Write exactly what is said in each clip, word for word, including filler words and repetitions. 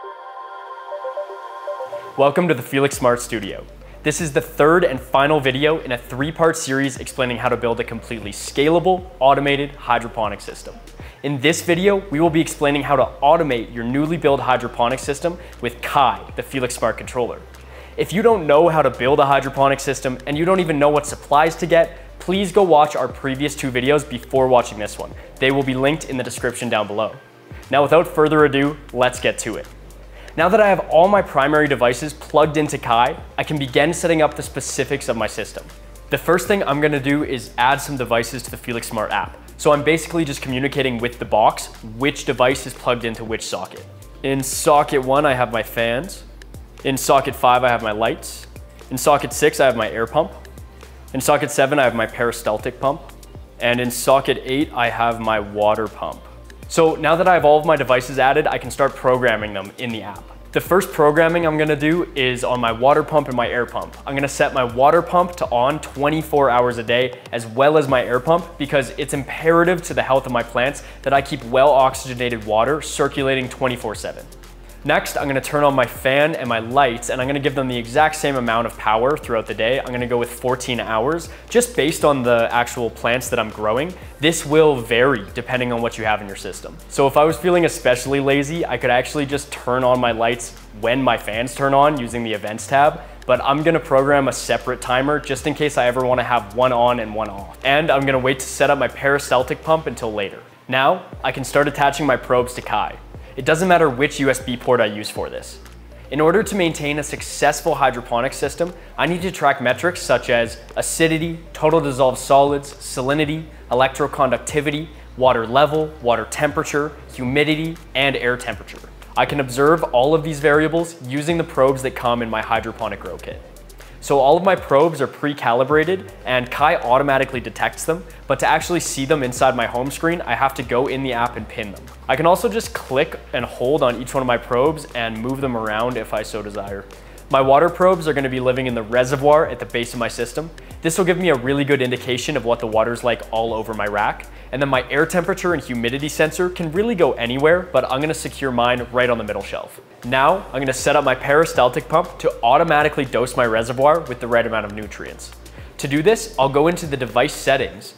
Welcome to the Felix Smart Studio. This is the third and final video in a three-part series explaining how to build a completely scalable, automated hydroponic system. In this video, we will be explaining how to automate your newly built hydroponic system with Kai, the Felix Smart controller. If you don't know how to build a hydroponic system and you don't even know what supplies to get, please go watch our previous two videos before watching this one. They will be linked in the description down below. Now, without further ado, let's get to it. Now that I have all my primary devices plugged into Kai, I can begin setting up the specifics of my system. The first thing I'm gonna do is add some devices to the Felix Smart app. So I'm basically just communicating with the box which device is plugged into which socket. In socket one, I have my fans. In socket five, I have my lights. In socket six, I have my air pump. In socket seven, I have my peristaltic pump. And in socket eight, I have my water pump. So now that I have all of my devices added, I can start programming them in the app. The first programming I'm gonna do is on my water pump and my air pump. I'm gonna set my water pump to on twenty-four hours a day, as well as my air pump, because it's imperative to the health of my plants that I keep well oxygenated water circulating twenty-four seven. Next, I'm gonna turn on my fan and my lights, and I'm gonna give them the exact same amount of power throughout the day. I'm gonna go with fourteen hours, just based on the actual plants that I'm growing. This will vary depending on what you have in your system. So if I was feeling especially lazy, I could actually just turn on my lights when my fans turn on using the events tab, but I'm gonna program a separate timer just in case I ever wanna have one on and one off. And I'm gonna wait to set up my peristaltic pump until later. Now, I can start attaching my probes to Kai. It doesn't matter which U S B port I use for this. In order to maintain a successful hydroponic system, I need to track metrics such as acidity, total dissolved solids, salinity, electroconductivity, water level, water temperature, humidity, and air temperature. I can observe all of these variables using the probes that come in my hydroponic grow kit. So all of my probes are pre-calibrated and Kai automatically detects them, but to actually see them inside my home screen, I have to go in the app and pin them. I can also just click and hold on each one of my probes and move them around if I so desire. My water probes are going to be living in the reservoir at the base of my system. This will give me a really good indication of what the water's like all over my rack. And then my air temperature and humidity sensor can really go anywhere, but I'm going to secure mine right on the middle shelf. Now, I'm going to set up my peristaltic pump to automatically dose my reservoir with the right amount of nutrients. To do this, I'll go into the device settings,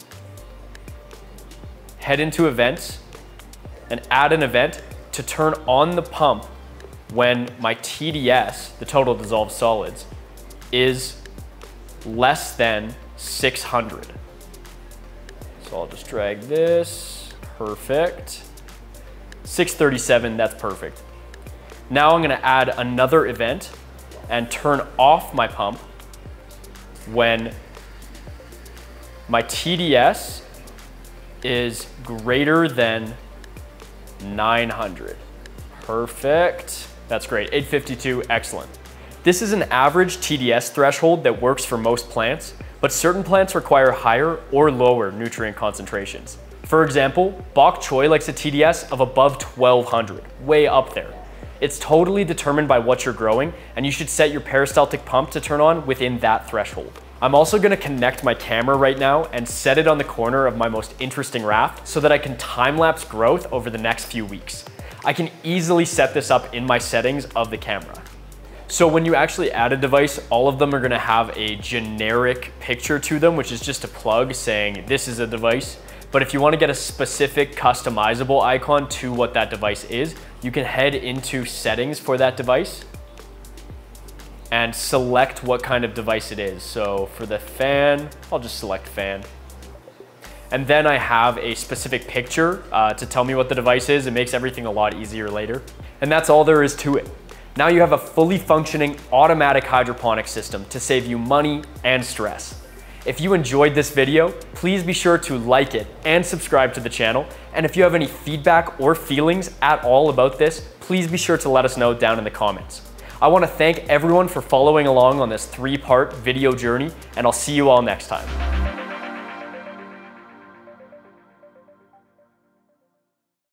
head into events, and add an event to turn on the pump when my T D S, the total dissolved solids, is less than six hundred. So I'll just drag this, perfect. six thirty-seven, that's perfect. Now I'm gonna add another event and turn off my pump when my T D S is greater than nine hundred. Perfect. That's great. eight fifty-two, excellent. This is an average T D S threshold that works for most plants, but certain plants require higher or lower nutrient concentrations. For example, bok choy likes a T D S of above twelve hundred, way up there. It's totally determined by what you're growing, and you should set your peristaltic pump to turn on within that threshold. I'm also gonna connect my camera right now and set it on the corner of my most interesting raft so that I can time-lapse growth over the next few weeks. I can easily set this up in my settings of the camera. So when you actually add a device, all of them are gonna have a generic picture to them, which is just a plug saying this is a device. But if you wanna get a specific customizable icon to what that device is, you can head into settings for that device and select what kind of device it is. So for the fan, I'll just select fan. And then I have a specific picture uh, to tell me what the device is. It makes everything a lot easier later. And that's all there is to it. Now you have a fully functioning automatic hydroponic system to save you money and stress. If you enjoyed this video, please be sure to like it and subscribe to the channel. And if you have any feedback or feelings at all about this, please be sure to let us know down in the comments. I want to thank everyone for following along on this three-part video journey, and I'll see you all next time.